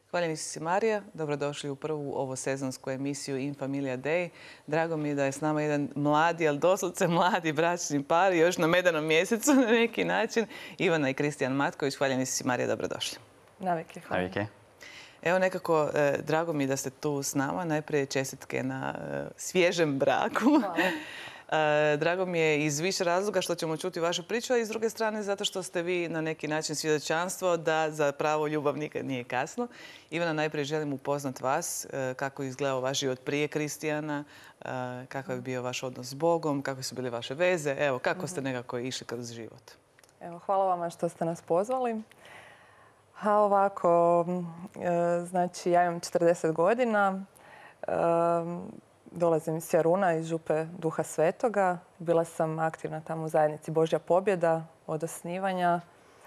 Hvaljeni si Marija, dobrodošli u prvu ovosezonsku emisiju In Familia Day. Drago mi je da je s nama jedan mladi, ali doslovce mladi bračni par, još na medanom mjesecu na neki način. Ivana i Kristijan Matković, hvaljeni si Marija, dobrodošli. Navike, hvala. Navike. Evo nekako, drago mi je da ste tu s nama. Najprije čestitke na svježem braku. Hvala. Drago mi je iz više razloga što ćemo čuti vašu priču, a i s druge strane zato što ste vi na neki način svjedočanstvo da za pravo ljubav nikad nije kasno. Ivana, najprije želim upoznat vas, kako je izgledao vaš život prije Kristijana, kakav je bio vaš odnos s Bogom, kakve su bile vaše veze, evo, kako ste nekako išli kroz život. Evo, hvala vama što ste nas pozvali. A ovako, znači ja imam 40 godina, dolazim iz Jaruna, iz Župe Duha Svetoga. Bila sam aktivna tamo u zajednici Božja pobjeda od osnivanja.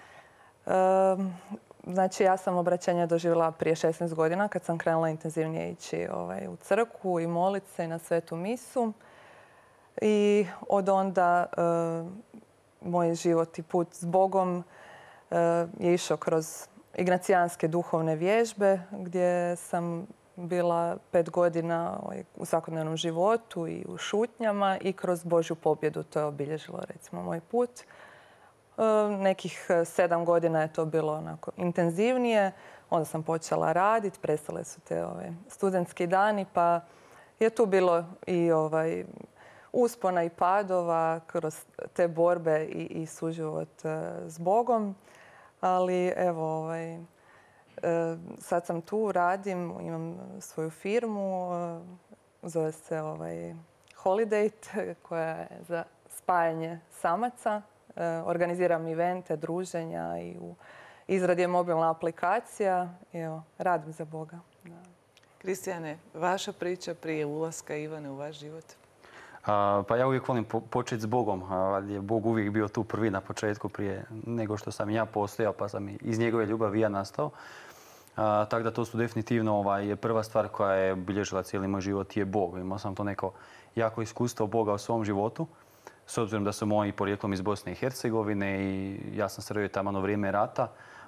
Znači ja sam obraćanje doživjela prije 16 godina kad sam krenula intenzivnije ići u crkvu i molit se i na svetu misu. I od onda moj život i put s Bogom je išao kroz ignacijanske duhovne vježbe gdje sam bila 5 godina u svakodnevnom životu i u šutnjama i kroz Božju pobjedu. To je obilježilo recimo moj put. Nekih 7 godina je to bilo onako intenzivnije. Onda sam počela raditi, prestale su te studentski dani pa je tu bilo i uspona i padova kroz te borbe i suživot s Bogom. Ali evo, sad sam tu, radim, imam svoju firmu, zove se Holidate, koja je za spajanje samaca. Organiziram evente, druženja i u izradi je mobilna aplikacija. Evo, radim za Boga. Kristijane, vaša priča prije ulaska Ivane u vaš život? Pa ja uvijek volim početi s Bogom. Je Bog uvijek bio tu prvi na početku prije nego što sam ja postojao, pa sam iz njegove ljubavi ja nastao. Tako da to su definitivno prva stvar koja je bilježila cijeli moj život je Bog. Imao sam to neko jako iskustvo Boga u svom životu. S obzirom da su moji porijeklom iz Bosne i Hercegovine i ja sam se rodio tamo na vrijeme rata.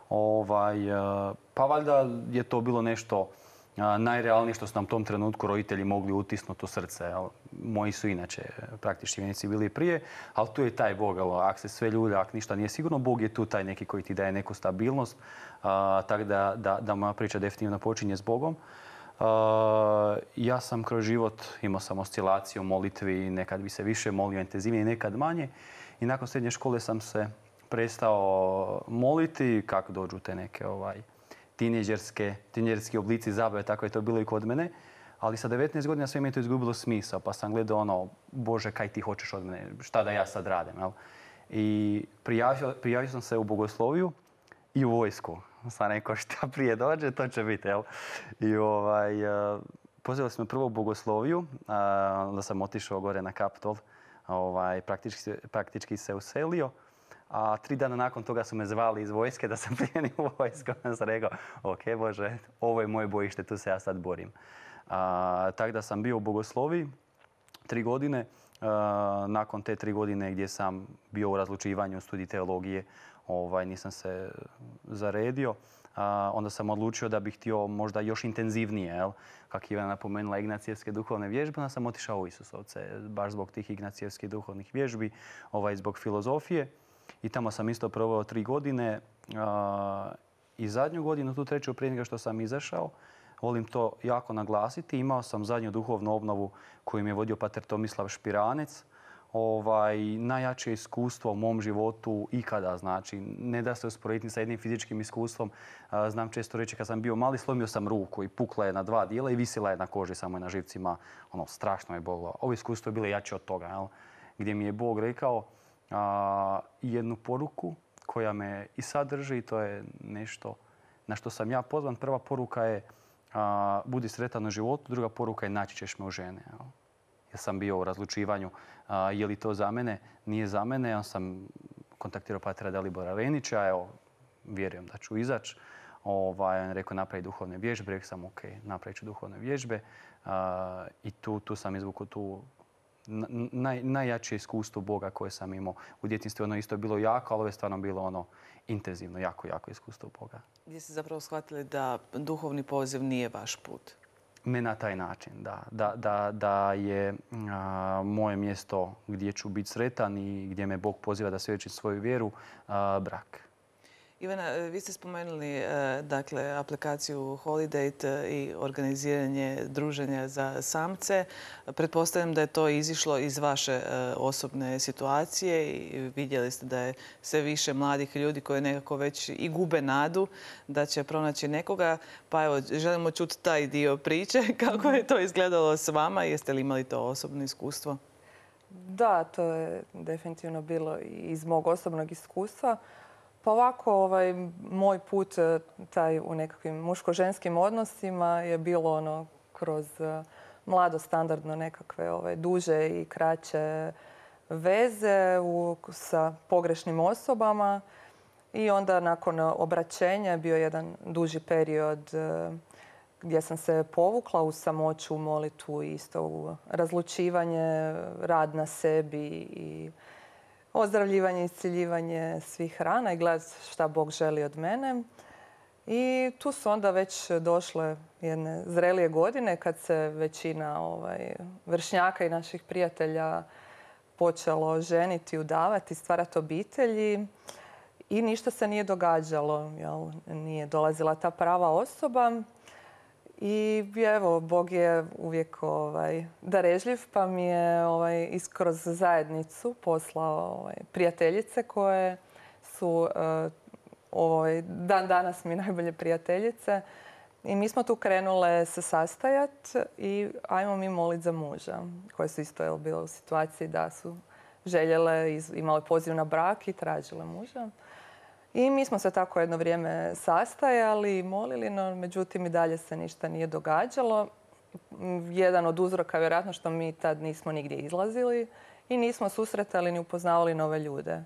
Pa valjda je to bilo nešto najrealnije što su nam u tom trenutku roditelji mogli utisnuti u srce. Moji su inače praktički vjernici bili prije, ali tu je taj Bog. Ako se sve ljulja, ako ništa nije sigurno, Bog je tu taj neki koji ti daje neku stabilnost. Tako da moja priča definitivno počinje s Bogom. Ja sam kroz život imao sam oscilaciju u molitvi, nekad bi se više molio intenzivnije, nekad manje. I nakon srednje škole sam se prestao moliti, kako dođu te neke tinejdžerski oblici zabave, tako je to bilo i kod mene. Ali sa 19 godina sve mi je to izgubilo smisao, pa sam gledao Bože, kaj ti hoćeš od mene, šta da ja sad radim. Jel? I prijavio sam se u bogosloviju i u vojsku. Sam rekao šta prije dođe, to će biti. Jel? I pozvali smo prvo u bogosloviju, onda sam otišao gore na Kaptol, praktički se uselio. A 3 dana nakon toga su me zvali iz vojske da sam primljen u vojsku. Onda sam rekao, ok Bože, ovo je moje bojište, tu se ja sad borim. Tako da sam bio u bogosloviji 3 godine. Nakon te 3 godine gdje sam bio u razlučivanju studij teologije, nisam se zaredio. Onda sam odlučio da bih htio možda još intenzivnije, kako je Ivana napomenula, ignacijevske duhovne vježbe. Onda sam otišao u Isusovce, baš zbog tih ignacijevskih duhovnih vježbi, zbog filozofije. I tamo sam isto proveo 3 godine i zadnju godinu, tu treću prije nego što sam izašao, volim to jako naglasiti. Imao sam zadnju duhovnu obnovu koju mi je vodio pater Tomislav Špiranec. Najjače iskustvo u mom životu ikada, znači ne da se usporediti sa jednim fizičkim iskustvom. Znam često reći kad sam bio mali, slomio sam ruku i pukla je na 2 dijela i visila je na koži, samo je na živcima. Strašno je bolilo. Ovo iskustvo je bilo jače od toga, jel? Gdje mi je Bog rekao jednu poruku koja me i sad drži i to je nešto na što sam ja pozvan. Prva poruka je budi sretan u životu, druga poruka je naći ćeš me u žene. Ja sam bio u razlučivanju je li to za mene, nije za mene. Ja sam kontaktirao patera Dalibora Renića, evo, vjerujem da ću izaći. On je rekao napravi duhovne vježbe, rekao sam ok, napravit ću duhovne vježbe i tu sam izvukao tu najjače iskustvo Boga koje sam imao. U djetinjstvu ono isto bilo jako, ali ovo je stvarno bilo ono intenzivno, jako, jako iskustvo Boga. Gdje ste zapravo shvatili da duhovni poziv nije vaš put? Ne na taj način, da je moje mjesto gdje ću biti sretan i gdje me Bog poziva da svjedočim svoju vjeru, brak. Ivana, vi ste spomenuli dakle, aplikaciju Holidate i organiziranje druženja za samce. Pretpostavljam da je to izišlo iz vaše osobne situacije i vidjeli ste da je sve više mladih ljudi koji nekako već i gube nadu da će pronaći nekoga. Pa evo, želimo čuti taj dio priče. Kako je to izgledalo s vama? Jeste li imali to osobno iskustvo? Da, to je definitivno bilo iz mog osobnog iskustva. Pa ovako, moj put taj u nekakvim muško-ženskim odnosima je bilo ono kroz mlado standardno nekakve duže i kraće veze sa pogrešnim osobama. I onda nakon obraćenja je bio jedan duži period gdje sam se povukla u samoću, u molitvu, isto u razlučivanje, rad na sebi i ozdravljivanje, isciljivanje svih rana i gledati šta Bog želi od mene. I tu su onda već došle jedne zrelije godine kad se većina vršnjaka i naših prijatelja počelo ženiti, udavati, stvarati obitelji. I ništa se nije događalo, nije dolazila ta prava osoba. I evo, Bog je uvijek darežljiv, pa mi je kroz zajednicu poslao prijateljice koje su dan danas mi najbolje prijateljice. I mi smo tu krenule se sastajati i ajmo mi moliti za muža, koje su isto bile u situaciji da su željele, imale poziv na brak i tražile muža. I mi smo se tako jedno vrijeme sastajali i molili, no međutim i dalje se ništa nije događalo. Jedan od uzroka vjerojatno što mi tad nismo nigdje izlazili i nismo susretali ni upoznavali nove ljude.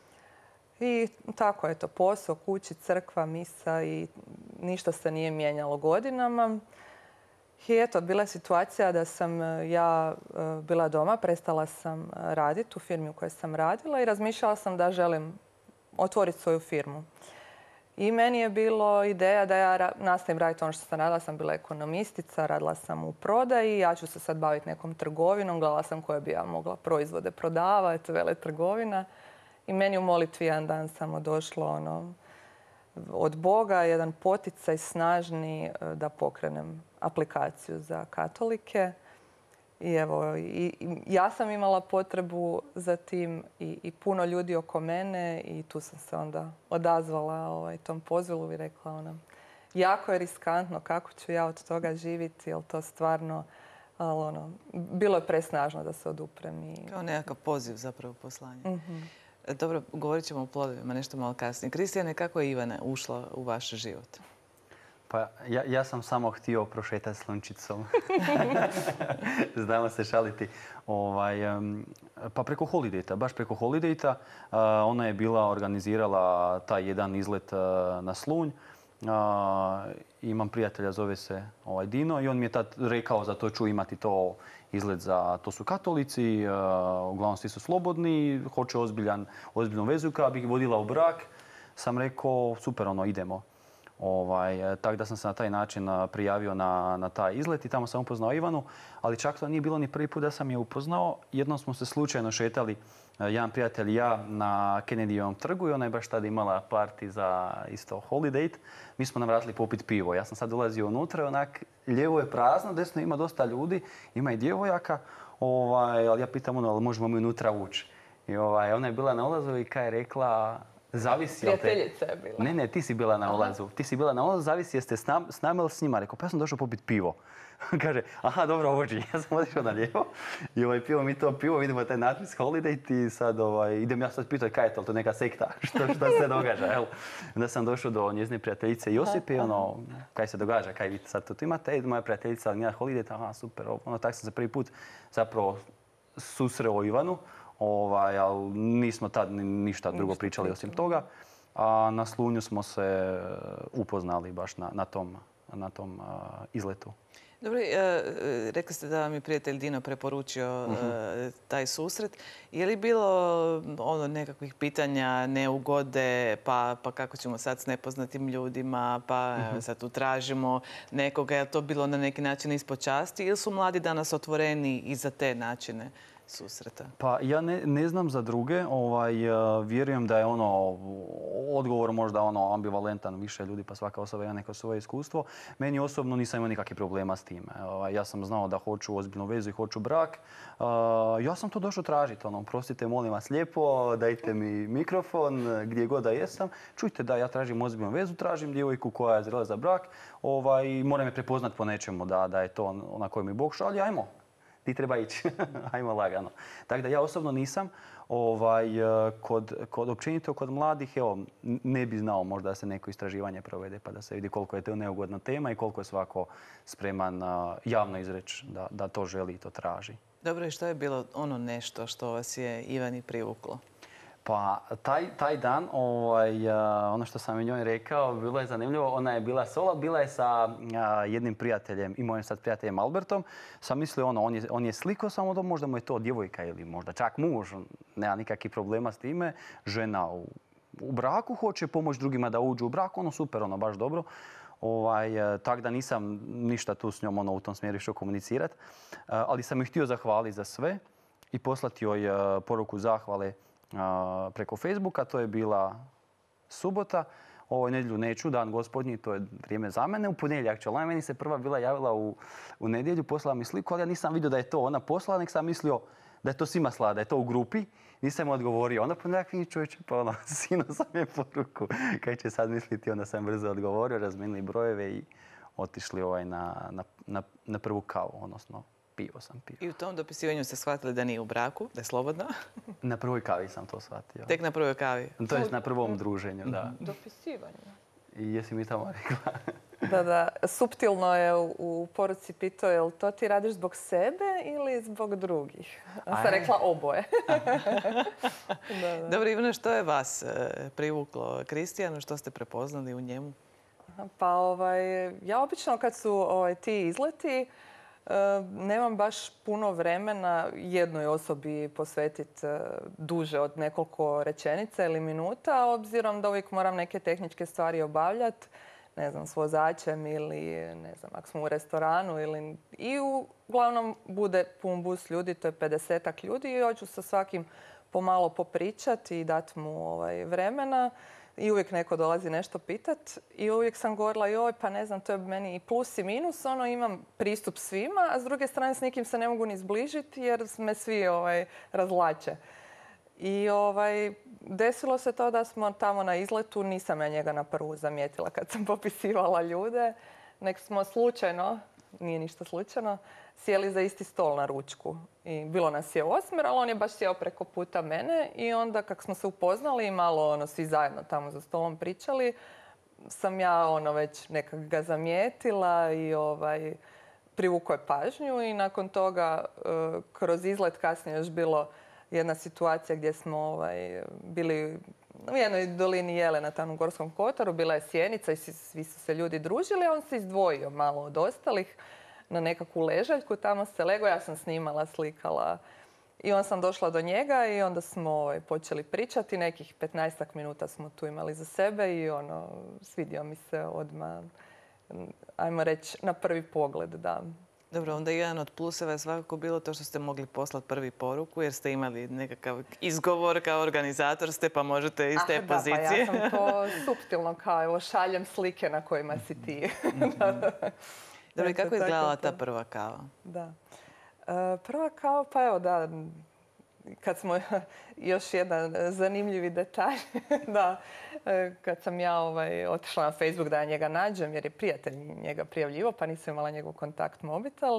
I tako je to posao, kući, crkva, misa i ništa se nije mijenjalo godinama. I eto, bila je situacija da sam ja bila doma, prestala sam raditi u firmi u kojoj sam radila i razmišljala sam da želim otvoriti svoju firmu. I meni je bilo ideja da ja nastavim raditi ono što sam radila. Sam bila ekonomistica, radila sam u prodaji. Ja ću se sad baviti nekom trgovinom. Gledala sam koje bi ja mogla proizvode prodavati, veletrgovina. I meni u molitvi jedan dan samo došlo od Boga jedan poticaj snažni da pokrenem aplikaciju za katolike. I evo, ja sam imala potrebu za tim i puno ljudi oko mene i tu sam se onda odazvala tom pozivu i rekla jako je riskantno, kako ću ja od toga živjeti, jer to stvarno, bilo je presnažno da se oduprem. Kao nekakav poziv zapravo poslanje. Dobro, govorit ćemo o plodovima nešto malo kasnije. Kristijane, kako je Ivana ušla u vaš život? Pa ja sam samo htio prošetati s Lunčicom. Znamo se šaliti. Pa preko Holidate-a, baš preko Holidate-a. Ona je bila organizirala taj jedan izlet na Slunj. Imam prijatelja, zove se Dino i on mi je tad rekao za to ću imati to izlet za, to su katolici, uglavnom svi su slobodni, hoće ozbiljnu vezu koja bi ih vodila u brak. Sam rekao super, idemo. Tako da sam se na taj način prijavio na taj izlet i tamo sam upoznao Ivanu, ali čak to nije bilo ni prvi put da sam je upoznao. Jednom smo se slučajno šetali, jedan prijatelj i ja, na Kennedyjevom trgu i ona je baš tada imala party za isto Holidate. Mi smo navratili popit pivo. Ja sam sad ulazio unutra i onak lijevo je prazno, desno ima dosta ljudi, ima i djevojaka, ali ja pitam ali možemo mi unutra ući. I ona je bila na ulazu i kaj je rekla, zavisi jel te... Prijateljica je bila. Ne, ti si bila na ulazu. Ti si bila na ulazu, zavisi jeste s nama ili s njima. Rekao, pa ja sam došao popiti pivo. Kaže, aha, dobro, vođi. Ja sam otišao na lijevo i pio mi to pivo, vidimo taj natpis Holidate i sad idem ja sad pitati kaj je to neka sekta, što se događa. Jel? Onda sam došao do njezine prijateljice Josipe i kaj se događa, kaj vi sad to imate, moja prijateljica njena Holidate, aha, super, tako sam se prvi put zapravo susreo Ivanu. Ali nismo tad ništa drugo pričali osim toga. A na Slunju smo se upoznali baš na tom izletu. Dobro, rekli ste da vam je prijatelj Dino preporučio taj susret. Je li bilo nekakvih pitanja, neugode, pa kako ćemo sad s nepoznatim ljudima, pa sad tu tražimo nekoga? Je li to bilo na neki način ispod časti ili su mladi danas otvoreni i za te načine susreta? Pa ja ne znam za druge. Vjerujem da je odgovor možda ambivalentan, više ljudi pa svaka osoba ima neko svoje iskustvo. Meni osobno nisam imao nikakvih problema s time. Ja sam znao da hoću ozbiljnu vezu i hoću brak. Ja sam to došao tražiti. Prostite, molim vas lijepo, dajte mi mikrofon gdje god da jesam. Čujte da ja tražim ozbiljnu vezu, tražim djevojku koja je zrela za brak. Moram je prepoznat po nečemu da je to na koju mi Bog šalje. Ajmo. Ti treba ići, ajmo lagano. Tako da ja osobno nisam. Općenito kod mladih, ne bi znao možda da se neko istraživanje provede pa da se vidi koliko je to neugodna tema i koliko je svako spreman javno izreći da to želi i to traži. Dobro, i što je bilo nešto što vas je Ivani privuklo? Pa taj dan, ono što sam i njoj rekao, bilo je zanimljivo. Ona je bila solo, bila je sa jednim prijateljem i mojim sad prijateljem Albertom. Sam mislio, on je sliko, samo da možda mu je to djevojka ili možda čak muž. Nema nikakvih problema s time. Žena u braku hoće pomoći drugima da uđu u brak. Super, baš dobro. Tako da nisam ništa tu s njom u tom smjeru išao komunicirati. Ali sam joj htio zahvaliti za sve i poslati joj poruku zahvale preko Facebooka. To je bila subota. Nedjelju neću, dan gospodnji, to je vrijeme za mene. U ponedjeljak će. Ona meni se prva bila javila u nedjelju, poslala mi sliku, ali ja nisam vidio da je to ona poslala, nek sam mislio da je to svima slala, da je to u grupi. Nisam odgovorio. Onda ponedjeljak vidi čovječe, pa sino sam je poruku. Kaj će sad misliti? Onda sam brzo odgovorio, razmijenili brojeve i otišli na prvu kavu, odnosno pivo sam pio. I u tom dopisivanju ste shvatili da nije u braku, da je slobodno? Na prvoj kavi sam to shvatio. Tek na prvoj kavi? To je na prvom druženju, da. Dopisivanje. I jesi mi tamo rekla? Da. Suptilno je u poruci pitao, jel to ti radiš zbog sebe ili zbog drugih? Ja sam rekla oboje. Da. Dobro, Ivana, što je vas privuklo Kristijanu? Što ste prepoznali u njemu? Pa ja obično kad su ti izleti, nemam baš puno vremena jednoj osobi posvetiti duže od nekoliko rečenica ili minuta, obzirom da uvijek moram neke tehničke stvari obavljati, ne znam, s vozačem ili, ne znam, ako smo u restoranu i uglavnom bude pun bus ljudi, to je 50-ak ljudi i hoću sa svakim pomalo popričati i dati mu vremena. I uvijek neko dolazi nešto pitat i uvijek sam govorila joj, pa ne znam, to je meni i plus i minus, imam pristup svima, a s druge strane s nikim se ne mogu ni zbližiti jer me svi razlače. I desilo se to da smo tamo na izletu, nisam ja njega na prvu zamijetila kad sam popisivala ljude, nek smo slučajno, nije ništa slučajno, sjeli za isti stol na ručku. I bilo nas je 8, ali on je baš sjeo preko puta mene i onda kako smo se upoznali i malo svi zajedno tamo za stolom pričali, sam ja već nekak ga zamijetila i privukao je pažnju i nakon toga kroz izlet kasnije još bilo jedna situacija gdje smo bili u jednoj dolini Jelena tamo u Gorskom Kotaru, bila je sjenica i svi su se ljudi družili, a on se izdvojio malo od ostalih na nekakvu ležaljku, tamo se legao, ja sam snimala, slikala i onda sam došla do njega i onda smo počeli pričati, nekih 15 minuta smo tu imali za sebe i svidio mi se odmah, ajmo reći, na prvi pogled, da. Dobro, onda jedan od pluseva je svakako bilo to što ste mogli poslati prvi poruku jer ste imali nekakav izgovor kao organizator ste pa možete iz te pozicije. Pa ja sam to suptilno kao evo šaljem slike na kojima si ti. Dobro, i kako je izgledala ta prva kava? Da. Prva kava, pa evo da, kad smo, još jedan zanimljivi detalj, da, kad sam ja otišla na Facebook da ja njega nađem, jer je prijatelj njega prijavljivo, pa nisam imala njegov kontakt mobitel.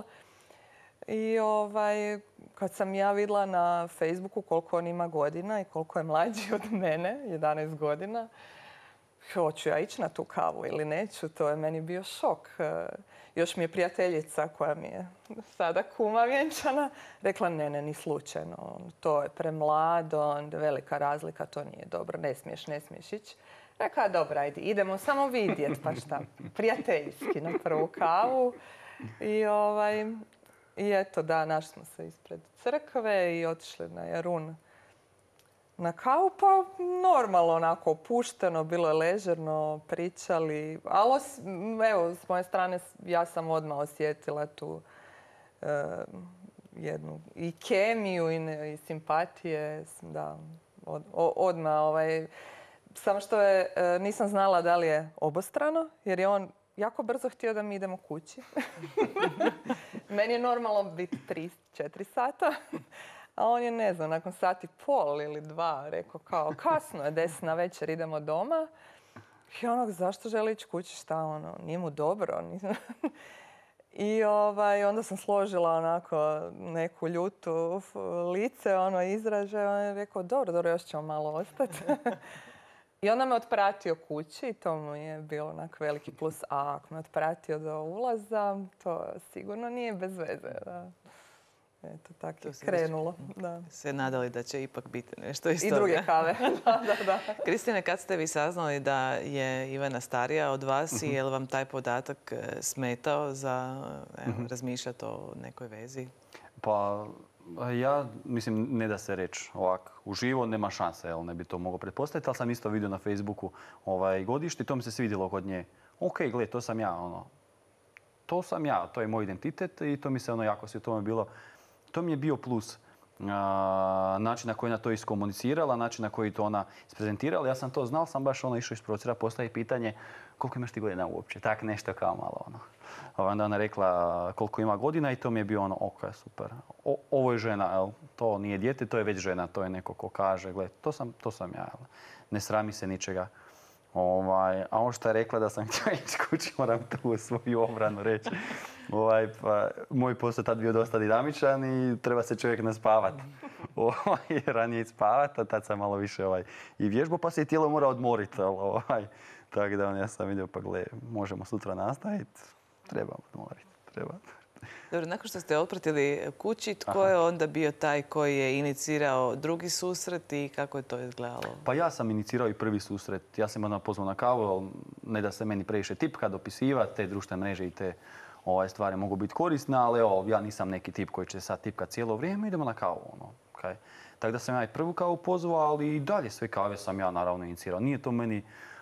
I kad sam ja vidjela na Facebooku koliko on ima godina i koliko je mlađi od mene, 11 godina, hoću ja ići na tu kavu ili neću, to je meni bio šok. Još mi je prijateljica koja mi je sada kuma vjenčana rekla ne, ni slučajno. To je premlado, velika razlika, to nije dobro, ne smiješ ići. Rekla, dobra, ajde, idemo samo vidjeti, pa šta, prijateljski na prvu kavu. I eto, da, našli smo se ispred crkve i otišli na Jarun na kavu, pa normalno, onako opušteno, bilo je ležerno, pričali. Ali evo, s moje strane ja sam odmah osjetila tu jednu i kemiju i simpatije. Da, odmah. Samo što nisam znala da li je obostrano, jer je on jako brzo htio da mi idemo kući. Meni je normalno biti 3-4 sata. A on je, ne znam, nakon sat i pol ili 2 rekao kao kasno je, 10 na večer, idemo doma. I zašto želi ići kući, šta nije mu dobro. I onda sam složila onako neku ljutu lice, izraže. On je rekao, dobro, još ćemo malo ostati. I onda me otpratio kući i to mu je bilo onak veliki plus. A ako me otpratio do ulaza, to sigurno nije bez veze. Da. Eto, tako je krenulo. Da. Se nadali da će ipak biti nešto iz toga. I toga. druge kave. Da. Kristine, kad ste vi saznali da je Ivana starija od vas i je li vam taj podatak smetao za razmišljati o nekoj vezi? Pa ja mislim, ne da se reći ovak uživo, nema šanse, ne bi to mogao pretpostaviti, ali sam isto vidio na Facebooku godište i to mi se svidjelo kod nje. Ok, gled, to sam ja, to sam ja, to je moj identitet i to mi se jako svi tome bilo. To mi je bio plus. Način na koji ona to iskomunicirala, način na koji to ona isprezentirala. Ja sam to znal, sam baš išao isprovocirati, postavi pitanje koliko imaš ti godina uopće. Tak nešto kao malo. Onda ona rekla koliko ima godina i to mi je bio ok, super. Ovo je žena, to nije dijete, to je već žena, to je neko ko kaže, gled, to sam ja. Ne srami se ničega. A ono što je rekla da sam htio ići kući, moram tu u svoju obranu reći. Moj posao tad bio dosta dinamičan i treba se čovjek naspavati. Ranije spavati, a tad sam malo više i vježbu, pa se i tijelo mora odmoriti. Tako da ja sam vidio, pa gle, možemo sutra nastaviti, treba odmoriti. Dobro, nakon što ste otpratili kući, tko je onda bio taj koji je inicirao drugi susret i kako je to izgledalo? Pa ja sam inicirao i prvi susret. Ja sam onda pozvao na kavu, ali ne da se meni previše tipka, dopisivati, te društvene mreže i te stvari mogu biti korisne, ali ja nisam neki tip koji će sad tipkati cijelo vrijeme, idemo na kavu. Tako da sam ja i prvu kavu pozvao, ali i dalje sve kave sam ja naravno inicirao. Nije to meni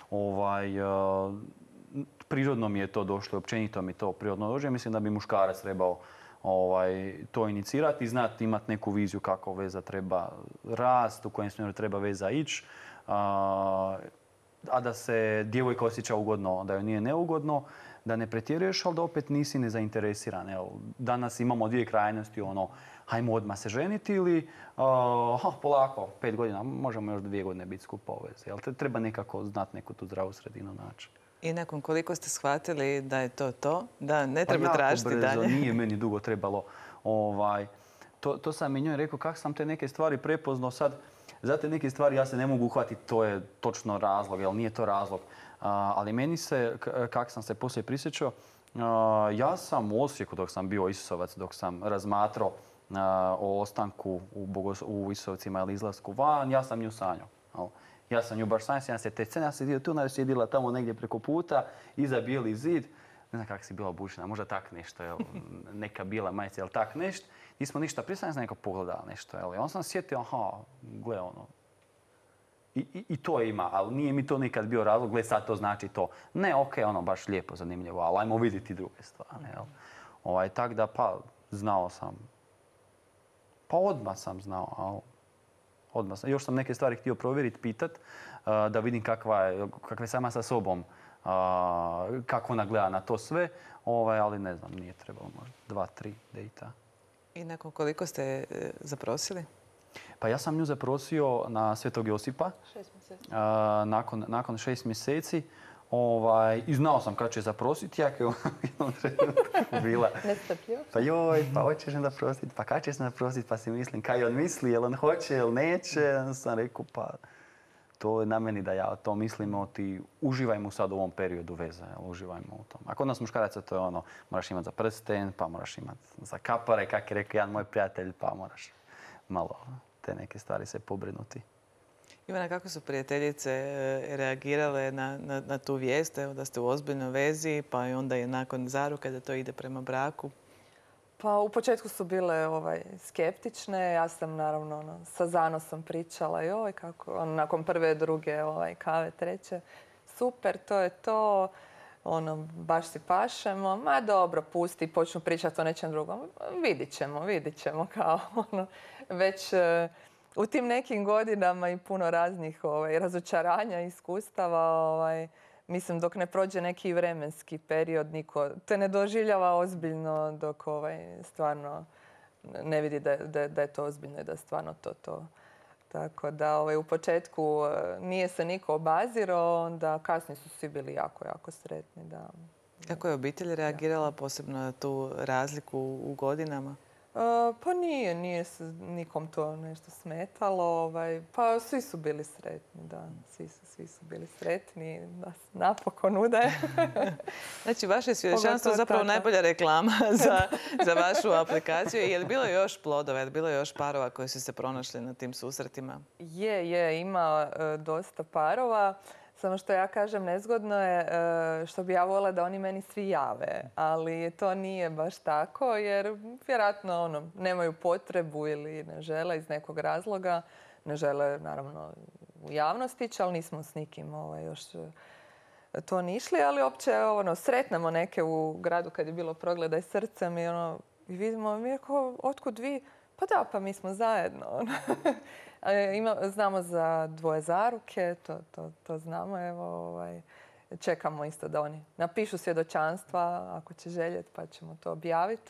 prirodno mi je to došlo, općenito mi to prirodno dođe. Mislim da bi muškarac trebao to inicirati i znati, imati neku viziju kako veza treba rast, u kojem smjeru treba veza ići. A da se djevojka osjeća ugodno, da joj nije neugodno, da ne pretjeruješ, ali da opet nisi nezainteresiran. Danas imamo dvije krajnosti, hajmo odmah se ženiti ili polako, 5 godina, možemo još 2 godine biti skupa u vezi. Treba nekako znati neku tu zdravu sredinu naći. I nakon koliko ste shvatili da je to, da ne treba tražiti dalje? Jako brzo, nije meni dugo trebalo. To sam i njoj rekao kako sam te neke stvari prepoznao sad. Za te neke stvari ja se ne mogu uhvatiti, to je točno razlog, jer nije to razlog. Ali meni se, kako sam se poslije prisjećao, ja sam u Osijeku dok sam bio Isusovac, dok sam razmatrao o ostanku u Isusovcima ili izlasku van, ja sam nju sanjao. Ja sam nju baš sanjao, ja se te scene, ja sam tu, ona je sjedila tamo negdje preko puta, iza bijeli zid. Ne znam kako si bila obučena, možda tak nešto, neka bijela majica, jel tak nešto. Nismo ništa pristali, sam neko pogledala nešto. On sam sjetio, gle I to ima, ali nije mi to nikad bio razlog, gle sad to znači to. Ne, ok, baš lijepo, zanimljivo, ali ajmo vidjeti druge stvari. Tak da, znao sam. Pa odmah sam znao, odmah sam. Još sam neke stvari htio provjeriti, pitat, da vidim kakva je sama sa sobom, kako ona gleda na to sve, ali ne znam, nije trebalo možda 2-3 dejta. I nakon koliko ste zaprosili? Pa ja sam nju zaprosio na Svetog Josipa. 6 mjeseci. Nakon 6 mjeseci. I znao sam kad će zaprositi, jak je u jednom trenutku bila. Nestrpljivo. Pa joj, pa hoćeš da zaprositi, pa kad ćeš zaprositi, pa si mislim kaj on misli, jel on hoće, jel neće. Onda sam rekao, pa to je na meni da ja to mislim, ti uživaj mu sad u ovom periodu veze, uživajmo u tom. A kod nas muškaraca to je moraš imati za prsten, pa moraš imati za kapare, kak je rekao jedan moj prijatelj, pa moraš malo te neke stvari se pobrinuti. Ivana, kako su prijateljice reagirale na tu vijest, evo, da ste u ozbiljnoj vezi, pa i onda je nakon zaruke da to ide prema braku? Pa u početku su bile skeptične. Ja sam naravno sa zanosom pričala joj kako, nakon prve, druge kave, treće. Super, to je to. Baš si pašemo. Ma dobro, pusti, počnu pričati o nečem drugom. Vidit ćemo kao već u tim nekim godinama i puno raznih razočaranja, iskustava. Mislim, dok ne prođe neki vremenski period, niko te ne doživljava ozbiljno dok stvarno ne vidi da je to ozbiljno i da je stvarno to. Tako da u početku nije se niko obazirao, onda kasnije su svi bili jako, jako sretni. Da. Kako je obitelj reagirala posebno na tu razliku u godinama? Pa nije se nikom to nešto smetalo. Pa svi su bili sretni, da. Svi su bili sretni da se napokon udaje. Znači, vaše svjedočanstvo je zapravo najbolja reklama za vašu aplikaciju. Je li bilo još plodova, je li bilo još parova koji su se pronašli na tim susretima? Ima dosta parova. Samo što ja kažem, nezgodno je što bi ja voljela da oni meni svi jave. Ali to nije baš tako jer vjerojatno nemaju potrebu ili ne žele iz nekog razloga. Ne žele naravno u javnosti ići, ali nismo s nikim još to ni išli. Ali opće sretnemo neke u gradu kad je bilo Progledaj srcem i vidimo mi otkud vi? Pa da, pa mi smo zajedno. Znamo za 2 zaruke, to znamo. Čekamo isto da oni napišu svjedočanstva ako će željeti, pa ćemo to objaviti.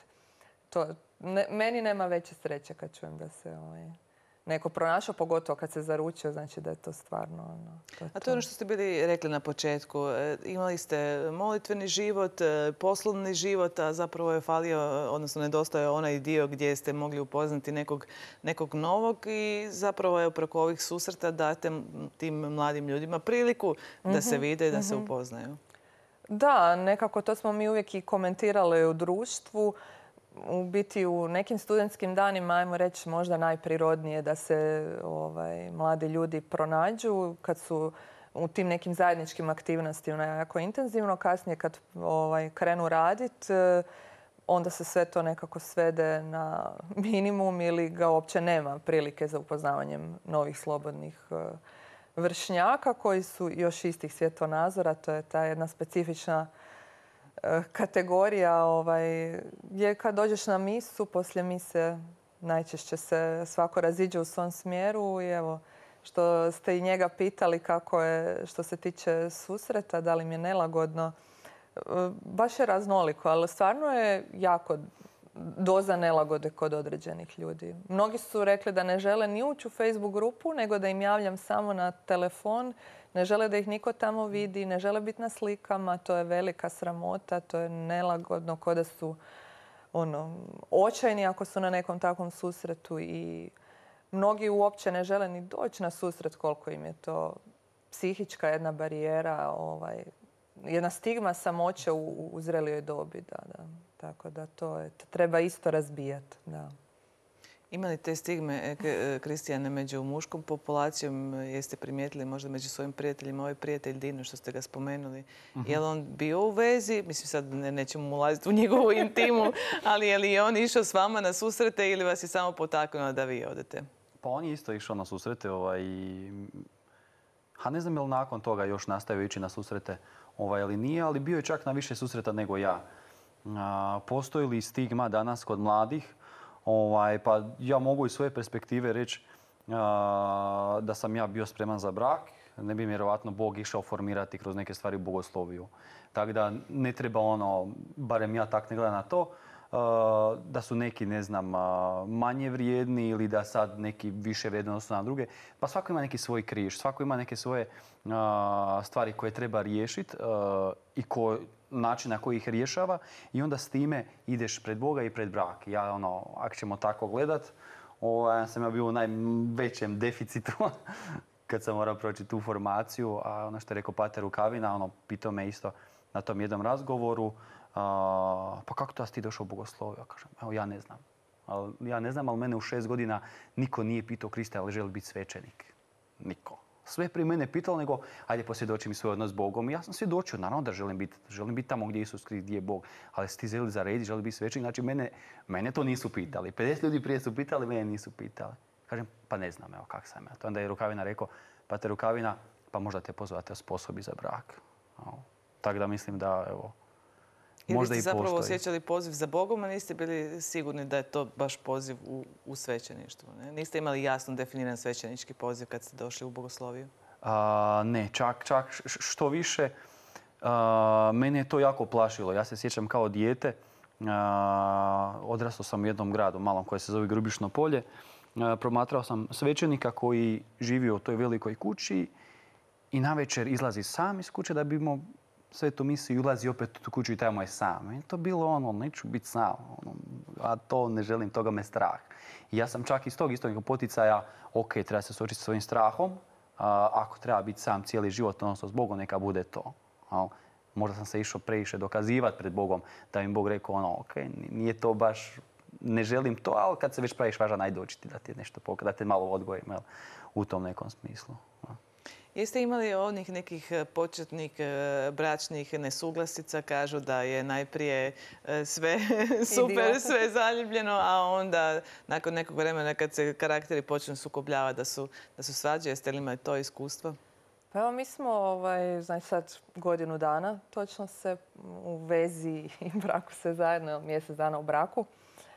Meni nema veće sreće kad čujem da se neko pronašao, pogotovo kad se zaručio, znači da je to stvarno... A to je ono što ste bili rekli na početku. Imali ste molitveni život, poslovni život, a zapravo je falio, odnosno nedostajao onaj dio gdje ste mogli upoznati nekog novog i zapravo je preko ovih susreta date tim mladim ljudima priliku da se vide i da se upoznaju. Da, nekako to smo mi uvijek i komentirali u društvu. U biti u nekim studentskim danima, ajmo reći, možda najprirodnije da se mladi ljudi pronađu kad su u tim nekim zajedničkim aktivnostima jako intenzivno. Kasnije kad krenu raditi, onda se sve to nekako svede na minimum ili ga uopće nema prilike za upoznavanjem novih slobodnih vršnjaka koji su još istih svjetonazora. To je ta jedna specifična kategorija je kad dođeš na misu, poslije mise najčešće se svako raziđe u svom smjeru i evo što ste i njega pitali kako je što se tiče susreta, da li mi je nelagodno. Baš je raznoliko, ali stvarno je jako doza nelagode kod određenih ljudi. Mnogi su rekli da ne žele ni ući u Facebook grupu, nego da im javljam samo na telefon. Ne žele da ih niko tamo vidi, ne žele biti na slikama. To je velika sramota, to je nelagodno, ko da su očajni ako su na nekom takvom susretu. I mnogi uopće ne žele ni doći na susret koliko im je to psihička jedna barijera, jedna stigma samoće u zrelijoj dobi. Da. Tako da to treba isto razbijati. Da. Ima li te stigme, Kristijane, među muškom populacijom? Jeste primijetili možda među svojim prijateljima, ovaj prijatelj Dino što ste ga spomenuli? Je li on bio u vezi? Mislim, sad nećemo mu ulaziti u njegovu intimu, ali je li on išao s vama na susrete ili vas je samo potaknuo da vi odete? Pa on je isto išao na susrete ne znam je li nakon toga još nastavio ići na susrete ili nije, ali bio je čak na više susreta nego ja. Postoji li stigma danas kod mladih? Pa ja mogu iz svoje perspektive reći da sam ja bio spreman za brak. Ne bi mi vjerovatno Bog išao formirati kroz neke stvari u bogosloviju. Tako da ne treba barem ja tak ne gledam na to, da su neki, ne znam, manje vrijedni ili da sad neki više vrijedni odnosno na druge. Pa svako ima neki svoj križ, svako ima neke svoje stvari koje treba riješiti i način na koji ih rješava i onda s time ideš pred Boga i pred brak. Ja, ako ćemo tako gledat, sam ja bio u najvećem deficitu kad sam morao proći tu formaciju. A ono što je rekao pater Rukavina, pitao me isto na tom jednom razgovoru, pa kako to si ti došao u bogosloviju? Ja kažem, evo ja ne znam. Ja ne znam, ali mene u 6 godina niko nije pitao Krista, ali želi biti svećenik. Niko. Sve prije mene pitalo, nego ajde posvjedoči mi svoj odnos s Bogom. I ja sam svjedočio, naravno da želim biti tamo gdje je Isus Krist, gdje je Bog. Ali si ti želi zarediti, želi biti svećenik. Znači, mene to nisu pitali. 50 ljudi prije su pitali, mene nisu pitali. Kažem, pa ne znam, evo kak sam ja. To onda je Rukavina rekao, pa te Rukavina, pa možda te pozvate osposobi za brak. Tako da mislim da, evo, možda i postoji. Ili ste zapravo postoji. osjećali poziv za Bogom, a niste bili sigurni da je to baš poziv u svećeništvu. Ne? Niste imali jasno definiran svećenički poziv kad ste došli u bogosloviju? Ne, čak što više, mene je to jako plašilo. Ja se sjećam kao dijete, odrastao sam u jednom gradu malom koje se zove Grubišno polje. Promatrao sam svećenika koji živio u toj velikoj kući i navečer izlazi sam iz kuće da bi imao svetu misiju i ulazi opet u tu kuću i tamo je sam. I to bilo ono, neću biti sam, a to ne želim, toga me strah. I ja sam čak iz tog istog poticaja, ok, treba se suočiti sa svojim strahom, ako treba biti sam cijeli život, odnosno s Bogom, neka bude to. Možda sam se išao previše dokazivati pred Bogom, da mi Bog rekao, ok, nije to baš, ne želim to, ali kad se već praviš važan, ajde doći ti da ti nešto da te malo odgojim u tom nekom smislu. Jeste imali onih nekih početnih bračnih nesuglasica, kažu da je najprije sve super, sve zaljubljeno, a onda nakon nekog vremena kad se karakteri počnu sukobljavati da su svađe. Jeste li imali to iskustvo? Pa evo, mi smo znači sad godinu dana točno se u vezi i braku sve zajedno, mjesec dana u braku.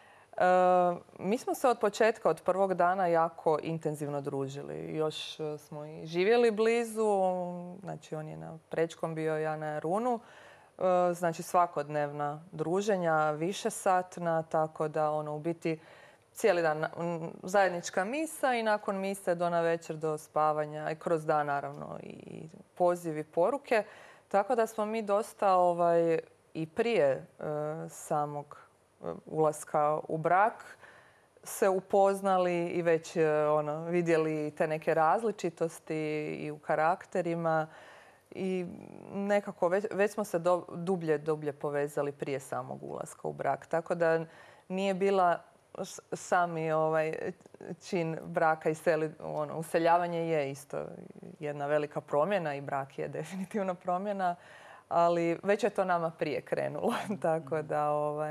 Mi smo se od početka, od prvog dana jako intenzivno družili. Još smo i živjeli blizu, znači on je na Prečkom bio, ja na Runu. Znači svakodnevna druženja, višesatna, tako da u biti cijeli dan zajednička misa i nakon mise do navečer, do spavanja i kroz dan naravno i pozivi, poruke. Tako da smo mi dosta i prije samog ulaska u brak se upoznali i već vidjeli te neke različitosti i u karakterima i nekako već smo se dublje povezali prije samog ulaska u brak. Tako da nije bila sami čin braka i useljavanje je isto jedna velika promjena i brak je definitivno promjena, ali već je to nama prije krenulo. Tako da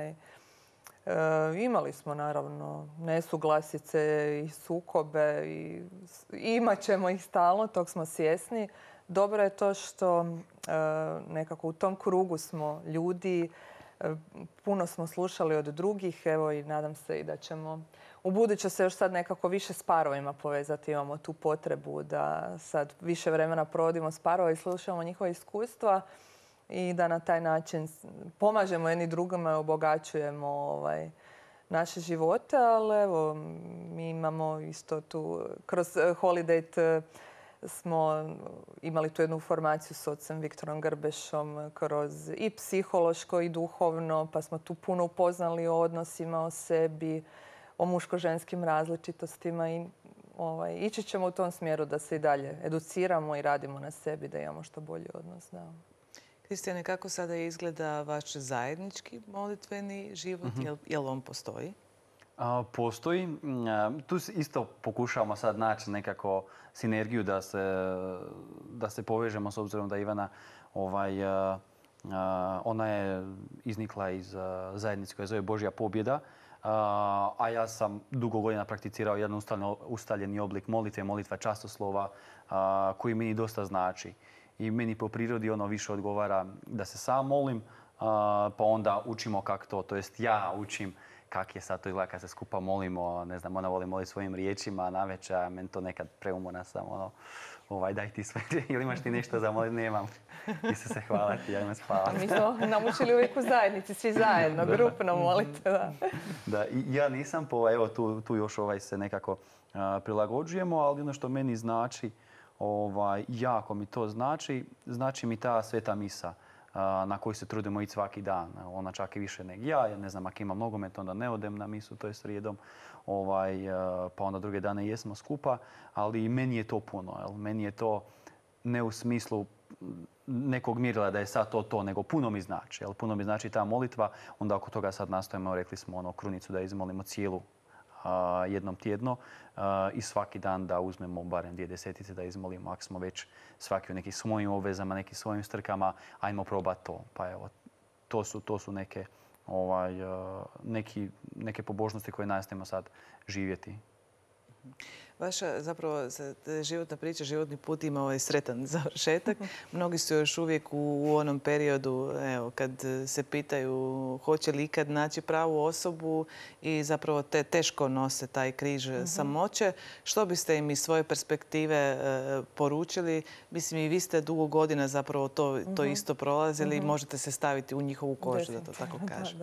imali smo naravno nesuglasice i sukobe i imat ćemo ih stalno, tog smo svjesni. Dobro je to što nekako u tom krugu smo ljudi, puno smo slušali od drugih, evo i nadam se i da ćemo u buduće se još sad nekako više s parovima povezati. Imamo tu potrebu da sad više vremena provodimo s parova i slušamo njihova iskustva i da na taj način pomažemo jedni drugima i obogaćujemo naše živote. Ali evo, mi imamo isto tu, kroz Holiday smo imali tu jednu formaciju s ocem Viktorom Grbešom kroz i psihološko i duhovno, pa smo tu puno upoznali o odnosima, o sebi, o muško-ženskim različitostima i ići ćemo u tom smjeru da se i dalje educiramo i radimo na sebi da imamo što bolji odnos. Da. Kristijane, kako sada izgleda vaš zajednički molitveni život? Jel on postoji? Postoji. Tu isto pokušavamo sad naći nekako sinergiju da se povežemo s obzirom da Ivana ona je iznikla iz zajednice koja zove Božja pobjeda, a ja sam dugo godina prakticirao jedan ustaljeni oblik molitve, molitva častoslova koji meni dosta znači. I meni po prirodi više odgovara da se sam molim, pa onda učimo kako to jest ja učim kak je sad to izgleda kad se skupa molimo. Ne znam, ona voli moliti svojim riječima navečer, a meni to nekad preumorna sam, daj ti sve, ili imaš ti nešto za moliti? Nemam. Isu se hvala ti, ja imam spavati. Mi smo naučili uvijek u zajednici, svi zajedno, grupno molite. Da, i ja nisam, evo tu još se nekako prilagođujemo, ali ono što meni znači, jako mi to znači mi ta sveta misa na koju se trudimo ići svaki dan. Ona čak i više nego ja ne znam, ako imam nogomet, onda ne odem na misu, to je srijedom, pa onda druge dane jesmo skupa, ali meni je to puno. Meni je to ne u smislu nekog mjerila da je sad to, nego puno mi znači. Puno mi znači ta molitva, onda oko toga sad nastojimo, rekli smo krunicu da izmolimo cijelu jednom tjedno i svaki dan da uzmemo barem 2 desetice da izmolimo. Ako smo već svaki u nekim svojim obvezama, nekim svojim strkama, ajmo probati to. Pa evo, to su neke pobožnosti koje nastojimo sad živjeti. Vaša zapravo životna priča, životni put ima sretan završetak. Mnogi su još uvijek u onom periodu kad se pitaju hoće li ikad naći pravu osobu i zapravo teško nose taj križ samoće. Što biste im iz svoje perspektive poručili? Mislim, i vi ste dugo godina zapravo to isto prolazili i možete se staviti u njihovu kožu, da to tako kažem.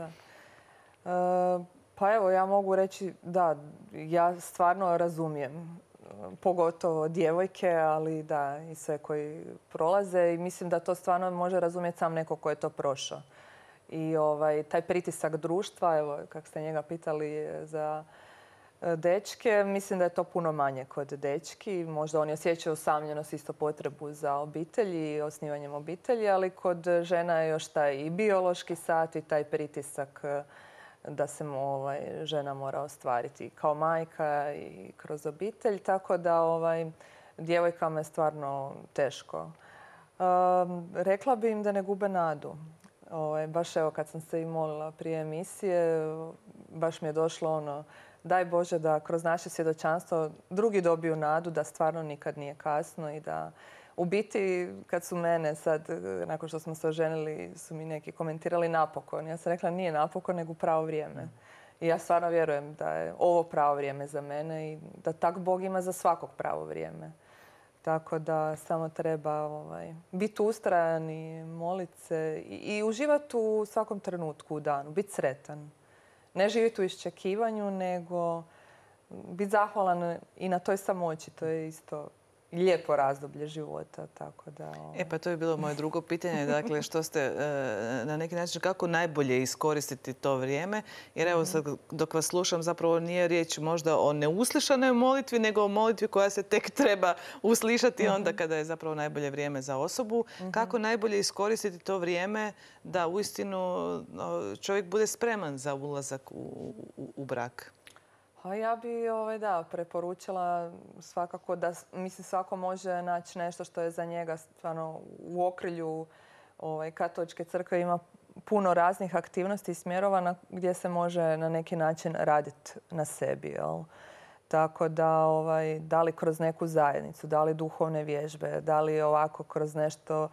Pa evo, ja mogu reći da, ja stvarno razumijem, pogotovo djevojke, ali da i sve koji prolaze i mislim da to stvarno može razumjeti sam neko ko je to prošao. I taj pritisak društva, evo, kako ste njega pitali za dečke, mislim da je to puno manje kod dečki. Možda oni osjećaju usamljenost, isto potrebu za obitelji i osnivanjem obitelji, ali kod žena je još taj i biološki sat i taj pritisak da se žena mora ostvariti kao majka i kroz obitelj. Tako da djevojkama je stvarno teško. Rekla bi im da ne gube nadu. Baš evo kad sam se i molila prije emisije, baš mi je došlo daj Bože da kroz naše svjedočanstvo drugi dobiju nadu da stvarno nikad nije kasno i da u biti, kad su mene sad, nakon što smo se oženili, su mi neki komentirali napokon. Ja sam rekla nije napokon, nego pravo vrijeme. I ja stvarno vjerujem da je ovo pravo vrijeme za mene i da tak Bog ima za svakog pravo vrijeme. Tako da samo treba biti ustrajan i moliti se i uživati u svakom trenutku u danu, biti sretan. Ne živjeti u iščekivanju, nego biti zahvalan i na toj samoći. To je isto lijepo razdoblje života, tako da... Pa to je bilo moje drugo pitanje. Dakle, što ste na neki način, kako najbolje iskoristiti to vrijeme? Jer evo sad dok vas slušam, zapravo nije riječ možda o neuslišanoj molitvi, nego o molitvi koja se tek treba uslišati onda kada je zapravo najbolje vrijeme za osobu. Kako najbolje iskoristiti to vrijeme da uistinu čovjek bude spreman za ulazak u brak? Ja bi preporučila svakako da svako može naći nešto što je za njega stvarno u okrilju Katoličke crkve ima puno raznih aktivnosti i smjerova gdje se može na neki način raditi na sebi. Tako da li kroz neku zajednicu, da li duhovne vježbe, da li ovako kroz nešto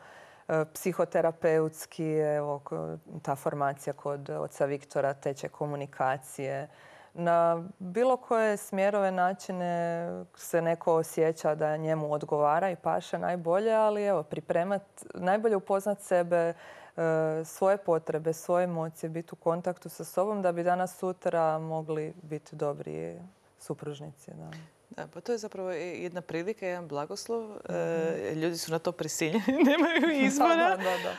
psihoterapeutski, evo ta formacija kod oca Viktora, tečaj komunikacije. Na bilo koje smjerove, načine se neko osjeća da njemu odgovara i paše najbolje, ali evo, najbolje upoznat sebe, svoje potrebe, svoje emocije, biti u kontaktu sa sobom da bi danas sutra mogli biti dobri supružnici. Da, pa to je zapravo jedna prilika, jedan blagoslov. Ljudi su na to prisiljeni, nemaju izbora.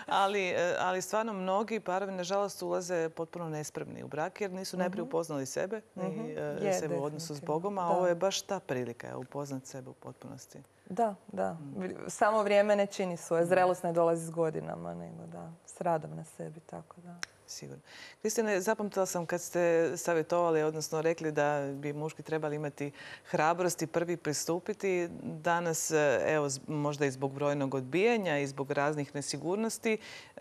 Ali stvarno mnogi parovi, nažalost, ulaze potpuno nespremni u brak jer nisu najprije upoznali sebe i sebe u odnosu s Bogom, a ovo je baš ta prilika, upoznat sebe u potpunosti. Da. Samo vrijeme ne čini svoje. Zrelost ne dolazi s godinama, nego s radom na sebi, tako da. Sigurno. Kristine, zapamtila sam kad ste savjetovali, odnosno rekli da bi muški trebali imati hrabrost i prvi pristupiti. Danas, evo, možda i zbog brojnog odbijanja i zbog raznih nesigurnosti,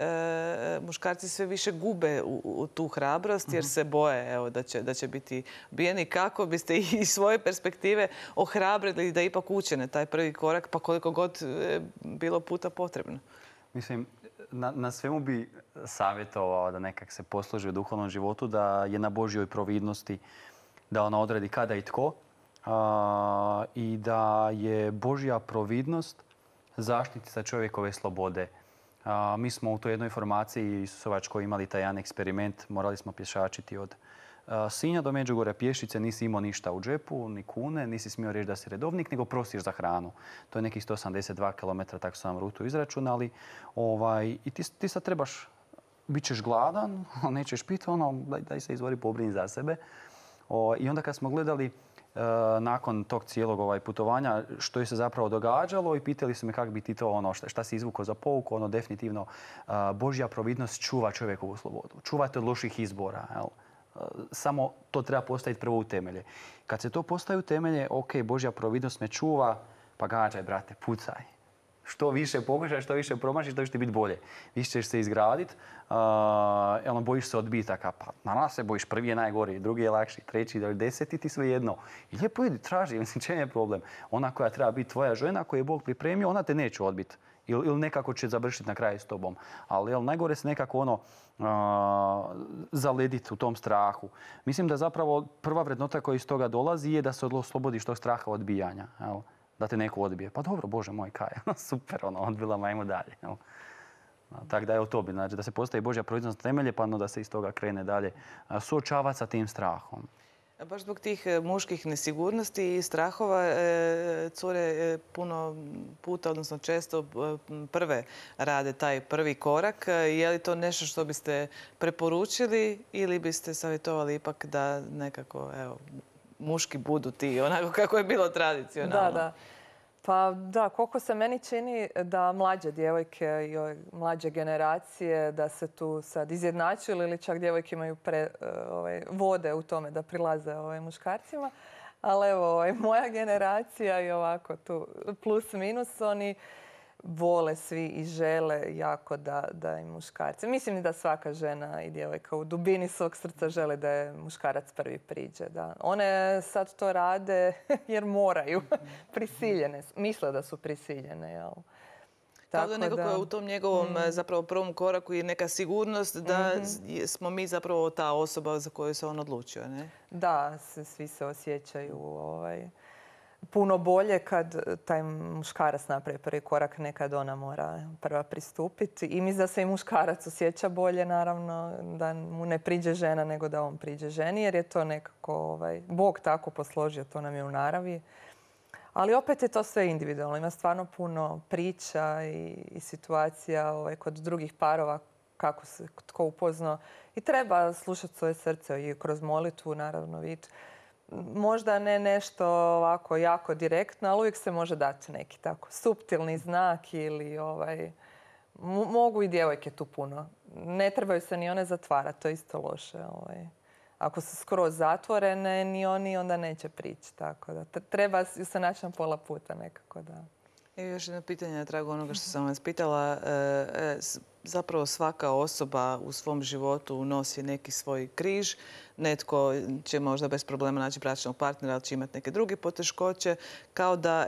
muškarci sve više gube u tu hrabrost jer se boje da će biti odbijeni. Kako biste iz svoje perspektive ohrabrili da ipak učine taj prvi korak, pa koliko god bilo puta potrebno? Mislim, na svemu bi savjetovao da nekak se posloži u duhovnom životu, da je na Božjoj providnosti, da ona odredi kada i tko i da je Božja providnost zaštitnica čovjekove slobode. Mi smo u toj jednoj formaciji Isusovačkoj imali taj jedan eksperiment. Morali smo pješačiti od Sinja do Međugorja pješice, nisi imao ništa u džepu, ni kune, nisi smio reći da si redovnik, nego prosiš za hranu. To je nekih 182 km, tako su nam rutu izračunali. I ti sad trebaš, bit ćeš gladan, nećeš piti, daj se izvori, pobrini za sebe. I onda kad smo gledali nakon tog cijelog putovanja što je se zapravo događalo i pitali su me kako bi ti to, šta si izvukao za pouku, definitivno Božja providnost čuva čovjekovu slobodu. Čuvate od loših izbora. samo to treba postaviti prvo u temelje. Kad se to postavi u temelje, ok, Božja providnost me čuva, pa gađaj, brate, pucaj. Što više pokušaš, što više promašiš, to će ti biti bolje. Više ćeš se izgraditi, bojiš se odbitaka. Pa naravno se bojiš, prvi je najgori, drugi je lakši, treći, deseti, ti sve jedno. I lijepo idi, traži, mislim, čem je problem? Ona koja treba biti tvoja žena, koju je Bog pripremio, ona te neće odbiti. Ili nekako će završiti na kraju s tobom. Ali najgore se nekako zalediti u tom strahu. Mislim da zapravo prva vrednota koja iz toga dolazi je da se oslobodiš tog straha odbijanja. Da te neko odbije. Pa dobro, Bože moj, kaj, super, odbila me, ajmo dalje. Tako da je to bi, znači da se postavi Božja providnost na temelje, pa da se iz toga krene dalje suočavati sa tim strahom. Baš zbog tih muških nesigurnosti i strahova cure puno puta, odnosno često prve rade taj prvi korak. Je li to nešto što biste preporučili ili biste savjetovali ipak da nekako, muški budu ti, onako kako je bilo tradicionalno? Da. Pa da, koliko se meni čini da mlađe djevojke i mlađe generacije da se tu sad izjednačuju ili čak djevojke imaju vode u tome da prilaze muškarcima. Ali evo, moja generacija i ovako tu plus minus, oni vole svi i žele jako da im muškarci. Mislim da svaka žena i djevojka u dubini svog srca žele da je muškarac prvi priđe. Da. One sad to rade jer moraju. Prisiljene. Misle da su prisiljene. Jel? Kao da nekako je u tom njegovom zapravo prvom koraku i neka sigurnost da smo mi zapravo ta osoba za koju se on odlučio. Ne? Da, svi se osjećaju puno bolje kad taj muškarac napravi prvi korak, nekad ona mora prva pristupiti. I mislim da se i muškarac osjeća bolje, naravno, da mu ne priđe žena nego da on priđe ženi, jer je to nekako Bog tako posložio, to nam je u naravi. Ali opet je to sve individualno. Ima stvarno puno priča i situacija kod drugih parova kako se tko upoznao. I treba slušati svoje srce i kroz molitvu, naravno, vidjeti. Možda ne nešto ovako jako direktno, ali uvijek se može dati neki tako suptilni znak ili mogu i djevojke tu puno. Ne trebaju se ni one zatvarati, to je isto loše. Ako su skroz zatvorene, ni oni onda neće prići. Tako da treba se naći na pola puta nekako, da. I još jedno pitanje na tragu onoga što sam vas pitala. Zapravo svaka osoba u svom životu nosi neki svoj križ. Netko će možda bez problema naći bračnog partnera, ali će imati neke druge poteškoće. Kao da,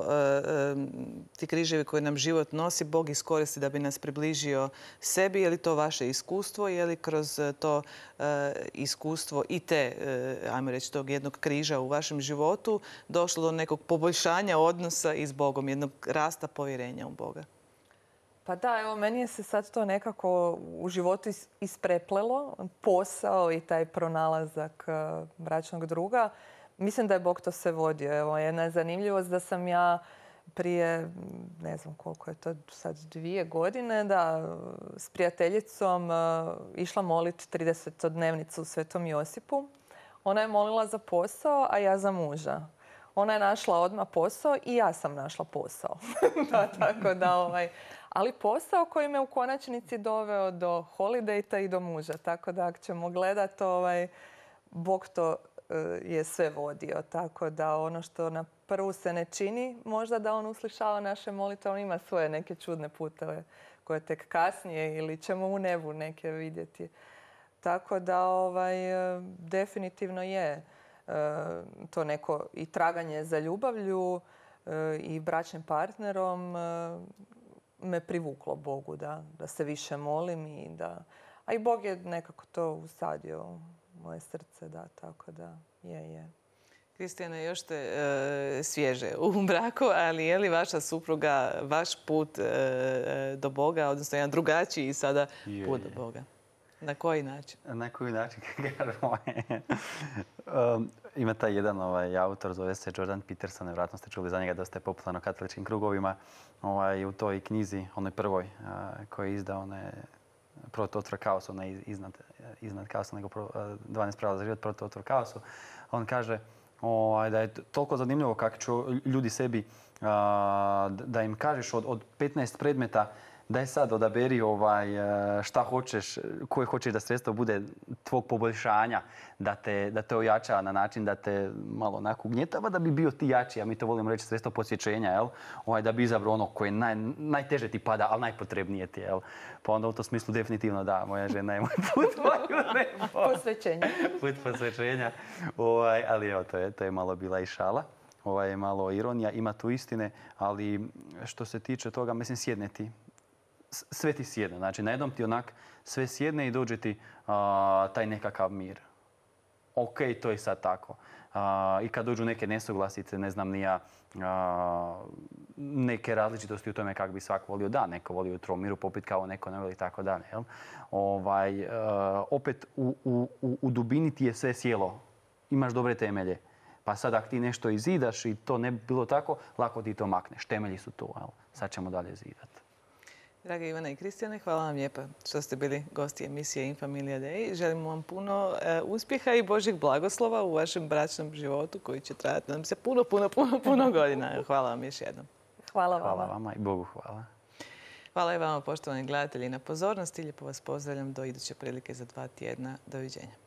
ti križevi koje nam život nosi, Bog iskoristi da bi nas približio sebi. Je li to vaše iskustvo? Je li kroz to iskustvo i ajmo reći, tog jednog križa u vašem životu došlo do nekog poboljšanja odnosa i s Bogom, jednog rasta povjerenja u Boga? Pa da, meni je se sad to nekako u životu ispreplelo, posao i taj pronalazak bračnog druga. Mislim da je Bog to sve vodio. Evo, jedna je zanimljivost da sam ja prije, ne znam koliko je to sad, 2 godine, da s prijateljicom išla moliti 30-dnevnicu u Svetom Josipu. Ona je molila za posao, a ja za muža. Ona je našla odmah posao i ja sam našla posao. Tako da, ali posao koji me u konačnici doveo do holidejta i do muža. Tako da ako ćemo gledati, Bog to je sve vodio. Tako da ono što na prvu se ne čini, možda da on uslišava naše molitve, on ima svoje neke čudne puteve koje tek kasnije ili ćemo u nebu neke vidjeti. Tako da definitivno je to neko i traganje za ljubavlju i bračnim partnerom me privuklo Bogu da se više molim i da... A i Bog je nekako to usadio u moje srce, da, tako da je. Kristijana, još ste svježe u braku, ali je li vaša supruga, vaš put do Boga, odnosno jedan drugačiji sada put do Boga? Na koji način? Na koji način? Ima taj jedan autor, zove se Jordan Peterson, vjerojatno ste čuli za njega, dosta je popularan u katoličkim krugovima. U toj knjizi, onoj prvoj koju je izdao, Prototvor kaosu, ona je iznad kaosa, nego 12 pravila za život, Prototvor kaosu. On kaže da je toliko zanimljivo kako će ljudi sebi, da im kažeš od 15 predmeta daj sad odaberi šta hoćeš, koje hoćeš da sredstvo bude tvog poboljšanja, da te ojača na način da te malo onako ugnjetava, da bi bio ti jači, a mi to volimo reći sredstvo posjećenja, jel? Da bi izabrao ono koje najteže ti pada, ali najpotrebnije ti, jel? Pa onda u tom smislu definitivno da, moja žena je moj put, moju nebo. Posvećenje. Put posvećenja, ali evo, to je malo bila i šala. Je malo ironija, ima tu istine, ali što se tiče toga, mislim, sjedne ti. Sve ti sjedne. Znači, na jednom ti onak sve sjedne i dođe ti taj nekakav mir. Ok, to je sad tako. I kad dođu neke nesuglasice, ne znam ni ja, neke različitosti u tome kako bi svak volio da. Neko voli u miru popit kao neko ne voli tako da. Opet u dubini ti je sve sjelo. Imaš dobre temelje. Pa sad ako ti nešto izidaš i to ne bi bilo tako, lako ti to makneš. Temelji su to. Sad ćemo dalje zidati. Drage Ivana i Kristijane, hvala vam lijepa što ste bili gosti emisije Infamilia Day. Želimo vam puno uspjeha i Božjeg blagoslova u vašem bračnom životu koji će trajati nam se puno godina. Hvala vam još jednom. Hvala vama. Hvala vama i Bogu hvala. Hvala i vama, poštovani gledatelji, na pozornosti. Lijepo vas pozdravljam do iduće prilike za 2 tjedna. Doviđenja.